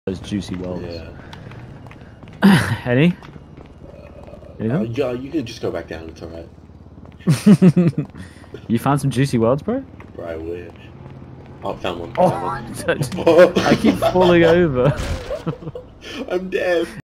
those juicy welds. Yeah. Any? Yeah, you can just go back down. It's alright. You found some juicy welds, bro? Bro, I wish. Oh, found one. Oh, Found one. I keep falling over. I'm dead.